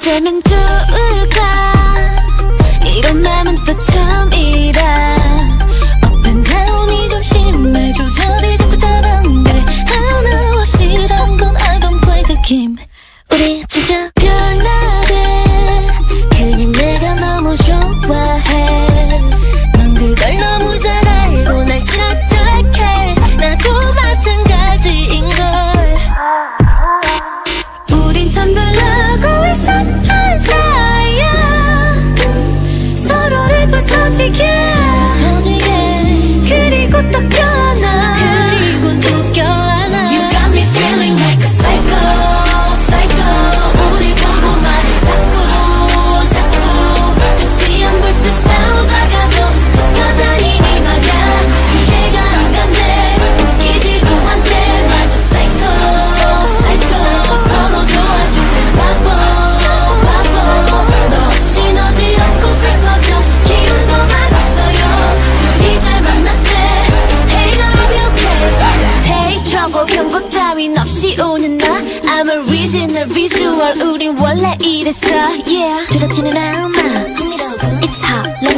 어쩌면 좋을까 이런 맘은 또 처음이라 Up and down이 좀 심해 조절이 자꾸 다른데 하나 싫은 건 I don't play the game 우리 진짜 별나래 그냥 내가 너무 좋아해 넌 그걸 너무 잘 알고 날 착각해 나도 마찬가지인걸 우린 참 별나고 이상한 사이야 서로를 부서지게 그리고 또 껴안아 그리고 또 껴안아 You got me feeling like a psycho 우리 보고 말해 자꾸 다시 안 볼 듯 싸우다가도 떠다니니 말야 이해가 안 간대 웃기지도 않대 맞아 psycho 서로 좋아질 때 바보 너 없이 어지럽고 슬퍼져 기운도 많았어요 둘이 잘 만났대 Hey now I'm okay Take trouble 경고 따윈 없이 오는 나 I'm a original visual 우린 원래 이랬어 Yeah 두렵지는 않아 It's hot